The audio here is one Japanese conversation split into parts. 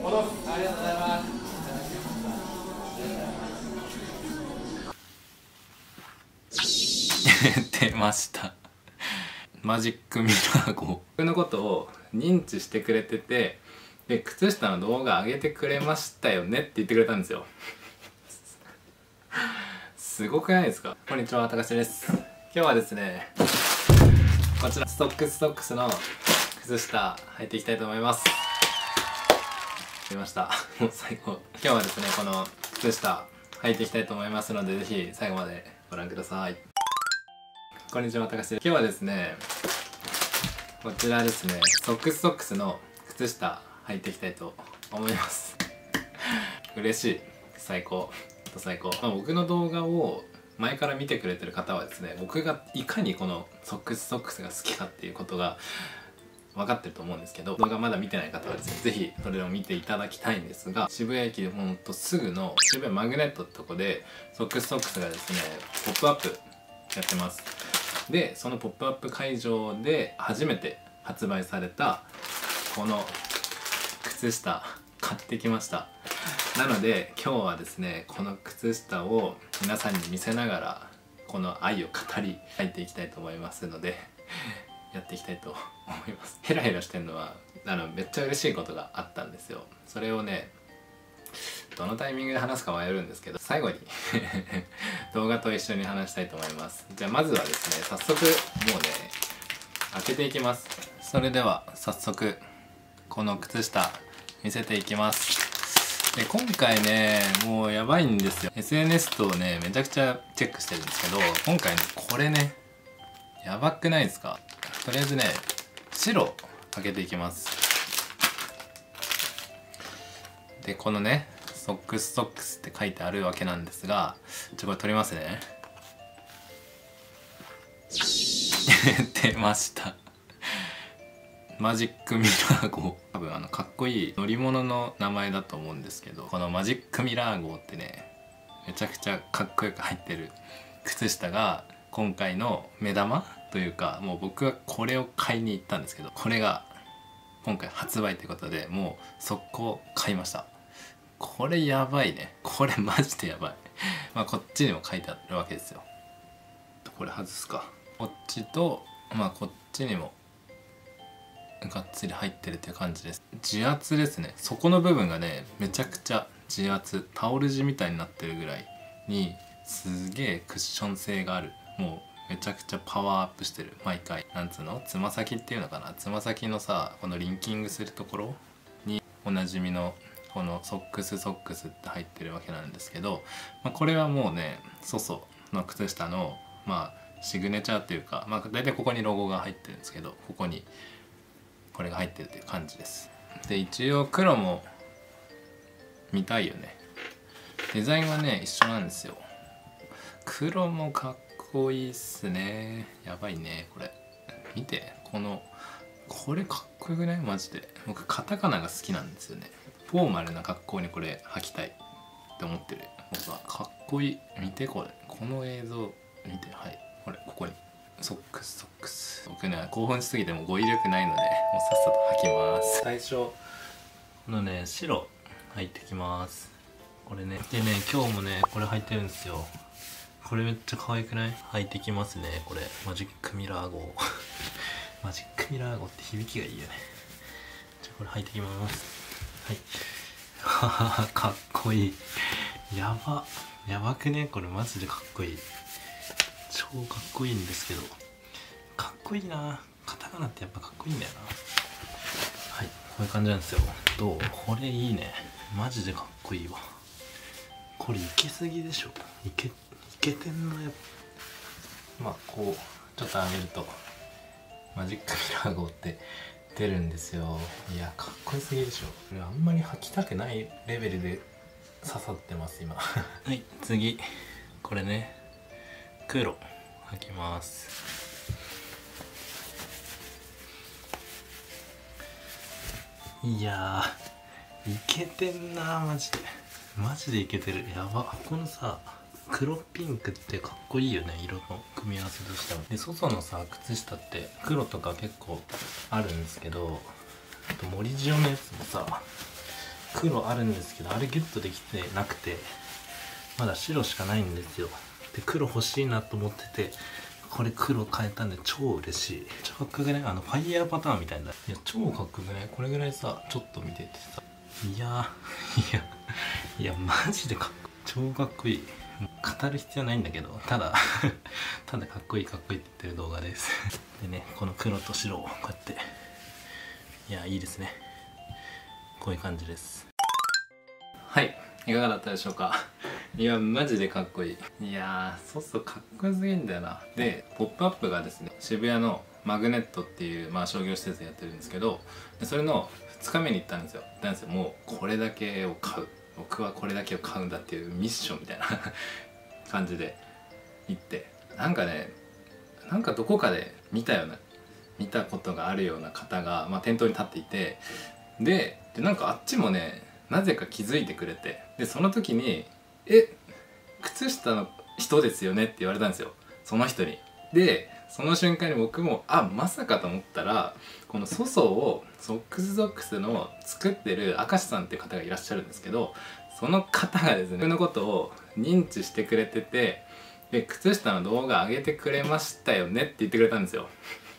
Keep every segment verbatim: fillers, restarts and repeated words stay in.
りがとうございます。出ました。マジックミラー号。僕のことを認知してくれてて、で靴下の動画上げてくれましたよねって言ってくれたんですよ。すごくないですか？こんにちは、たかしです。今日はですね、こちらストックストックスの靴下履いていきたいと思います。出ました。もう最高。今日はですね、この靴下履いていきたいと思いますので、ぜひ最後までご覧ください。こんにちは、たかしです。今日はですね、こちらですね、ソックスソックスの靴下履いていきたいと思います。嬉しい。最高。最高。まあ、僕の動画を前から見てくれてる方はですね、僕がいかにこのソックスソックスが好きかっていうことが分かってると思うんですけど、動画まだ見てない方はですね、ぜひそれを見ていただきたいんですが、渋谷駅でほんとすぐの渋谷マグネットってとこでソックスソックスがですね、ポップアップやってます。でそのポップアップ会場で初めて発売されたこの靴下買ってきました。なので今日はですね、この靴下を皆さんに見せながらこの愛を語り履いていきたいと思いますのでやっていきたいと思います。ヘラヘラしてるのはあのめっちゃ嬉しいことがあったんですよ。それをね、どのタイミングで話すか迷うんですけど、最後に動画と一緒に話したいと思います。じゃあまずはですね、早速もうね開けていきます。それでは早速この靴下見せていきます。で今回ね、もうやばいんですよ。 エスエヌエス とねめちゃくちゃチェックしてるんですけど、今回ねこれねやばくないですか？とりあえずね白開けていきます。でこのねソックスソックスって書いてあるわけなんですが、ちょこれ取りますね。出ました。マジックミラー号。多分あのかっこいい乗り物の名前だと思うんですけど、このマジックミラー号ってねめちゃくちゃかっこよく入ってる靴下が今回の目玉というか、もう僕はこれを買いに行ったんですけど、これが今回発売ということでもう速攻買いました。これやばいね。これマジでやばい。まあこっちにも書いてあるわけですよ。これ外すか。こっちとまあこっちにもがっつり入ってるっていう感じです。自圧ですね。底の部分がねめちゃくちゃ自圧、タオル地みたいになってるぐらいにすげえクッション性がある。もうめちゃくちゃパワーアップしてる。毎回なんつうの、つま先っていうのかな、つま先のさこのリンキングするところにおなじみのこのソックスソックスって入ってるわけなんですけど、まあ、これはもうねソソの靴下のまあシグネチャーっていうか、まあ大体ここにロゴが入ってるんですけど、ここにこれが入ってるっていう感じです。で一応黒も見たいよね。デザインはね一緒なんですよ。黒もかっこいいっすね。やばいねこれ。見てこのこれかっこよくない？マジで僕カタカナが好きなんですよね。フォーマルな格好にこれ履きたいって思ってる僕は。かっこいい。見てこれ、この映像見て。はい、これここにソックスソックス。僕ね興奮しすぎても語彙力ないのでもうさっさと履きます。最初このね白履いてきます。これねでね今日もねこれ履いてるんですよ。これめっちゃ可愛くない？履いてきますね。これマジックミラー号マジックミラー号って響きがいいよね。じゃあこれ履いてきます。はい。かっこいい。やばやばくねこれ。マジでかっこいい。超かっこいいんですけど、かっこいいな。カタカナってやっぱかっこいいんだよな。はい、こういう感じなんですよ。どう？これいいね。マジでかっこいいわ。これいけすぎでしょ。いけいけてんのやっぱ。まあこうちょっと上げるとマジックミラー号って出るんですよ。いやかっこよすぎでしょ。これあんまり履きたくないレベルで刺さってます今はい次これね黒履きます。いやーいけてんな。マジでマジでいけてる。やば。このさ黒ピンクってかっこいいよね、色の組み合わせとしても。で外のさ靴下って黒とか結構あるんですけど、あと森塩のやつもさ黒あるんですけど、あれゲットできてなくて、まだ白しかないんですよ。で黒欲しいなと思ってて、これ黒変えたんで超嬉しい。超かっこよくね、あのファイヤーパターンみたいな。いや超かっこよくね、これぐらいさちょっと見ててさ、いやーいやいやマジでかっこ超かっこいい。語る必要ないんだけど、ただただかっこいいかっこいいって言ってる動画ですでね、この黒と白をこうやって、いやいいですね。こういう感じです。 はい、いかがだったでしょうか。いやマジでかっこいい。いやーそうそうかっこよすぎんだよな。で「ポップアップがですね、渋谷のマグネットっていう、まあ、商業施設でやってるんですけど、でそれのふつかめに行ったんですよ。行ったんですよ。もうこれだけを買う、僕はこれだけを買うんだっていうミッションみたいな感じで行って、なんかね、なんかどこかで見たような見たことがあるような方が、まあ、店頭に立っていて、ででなんかあっちもねなぜか気づいてくれて、でその時に「え靴下の人ですよね」って言われたんですよ、その人に。でその瞬間に僕もあまさかと思ったら、この粗相をソックスソックスの作ってる明石さんっていう方がいらっしゃるんですけど、その方がですね僕のことを認知してくれてて、で靴下の動画上げてくれましたよねって言ってくれたんですよ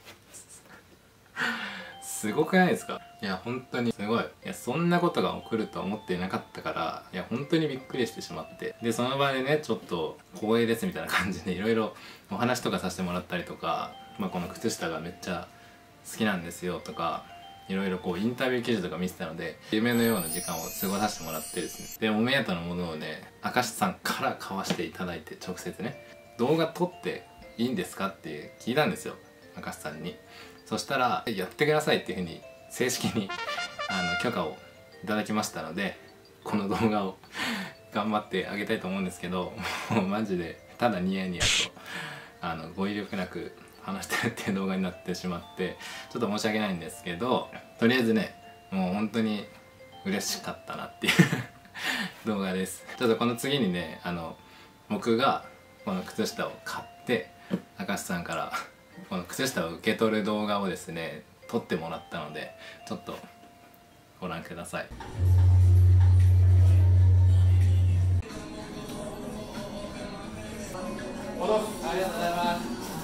すごくないですか。いや本当にすごい。いやそんなことが起こるとは思っていなかったから、いや本当にびっくりしてしまって、でその場でねちょっと光栄ですみたいな感じでいろいろお話とかさせてもらったりとか、まあ、この靴下がめっちゃ好きなんですよとか、いろいろこうインタビュー記事とか見てたので、夢のような時間を過ごさせてもらってですね、でお目当てのものをね明石さんから買わしていただいて、直接ね動画撮っていいんですかって聞いたんですよ、明石さんに。そしたらやってくださいっていうふうに正式にあの許可をいただきましたので、この動画を頑張ってあげたいと思うんですけど、もうマジでただニヤニヤとあの語彙力なく話してるっていう動画になってしまってちょっと申し訳ないんですけど、とりあえずねもう本当に嬉しかったなっていう動画です。ちょっとこの次にね、あの僕がこの靴下を買って明石さんからこの靴下を受け取る動画をですね撮ってもらったので、ちょっとご覧ください。ありがとうございます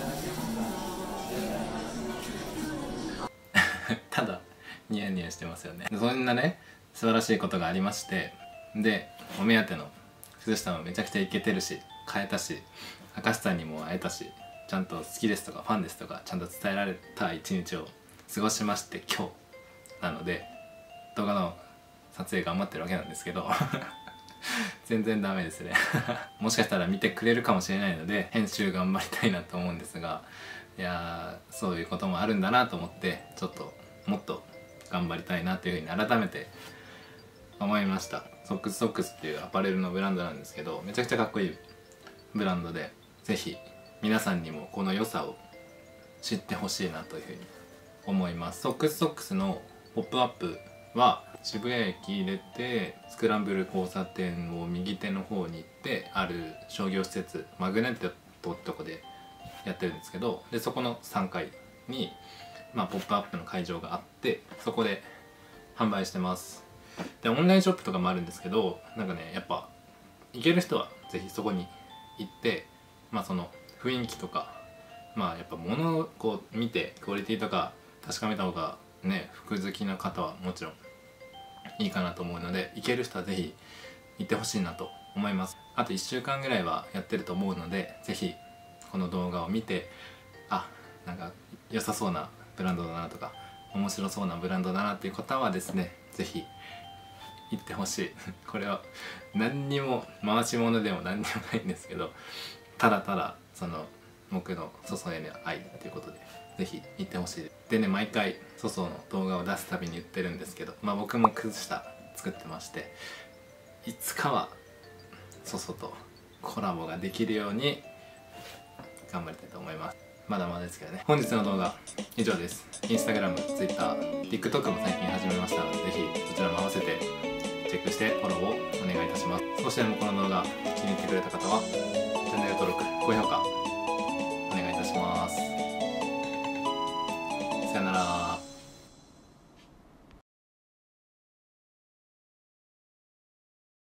ただニヤニヤしてますよね。そんなね素晴らしいことがありまして、でお目当ての靴下もめちゃくちゃイケてるし買えたし、明石さんにも会えたし、ちゃんと好きですとかファンですとかちゃんと伝えられた一日を過ごしまして、今日なので動画の撮影頑張ってるわけなんですけど全然ダメですねもしかしたら見てくれるかもしれないので編集頑張りたいなと思うんですが、いやーそういうこともあるんだなと思って、ちょっともっと頑張りたいなというふうに改めて思いました。ソックスソックスっていうアパレルのブランドなんですけど、めちゃくちゃかっこいいブランドで、是非皆さんにもこの良さを知ってほしいなというふうに思います。ソックスソックスのポップアップは渋谷駅出てスクランブル交差点を右手の方に行ってある商業施設マグネットってとこでやってるんですけど、でそこのさんがいに、まあ、ポップアップの会場があって、そこで販売してます。でオンラインショップとかもあるんですけど、なんかねやっぱ行ける人は是非そこに行って、まあその雰囲気とか、まあやっぱ物をこう見てクオリティとか確かめた方がね、服好きな方はもちろんいいかなと思うので、行ける人は是非行ってほしいなと思います。あといっしゅうかんぐらいはやってると思うので、是非この動画を見て、あなんか良さそうなブランドだなとか面白そうなブランドだなっていう方はですね、是非行ってほしいこれは何にも回し物でも何にもないんですけど、ただただその僕の粗相への愛っていうことでぜひ行ってほしいでね、毎回粗相の動画を出すたびに言ってるんですけど、まあ僕も靴下作ってまして、いつかは粗相とコラボができるように頑張りたいと思います。まだまだですけどね。本日の動画以上です。インスタグラム、ツイッター、TikTok も最近始めましたので、ぜひそちらも合わせてチェックしてフォローをお願いいたします。少しでもこの動画気に入ってくれた方はチャンネル登録、高評価お願いいたします。さよなら。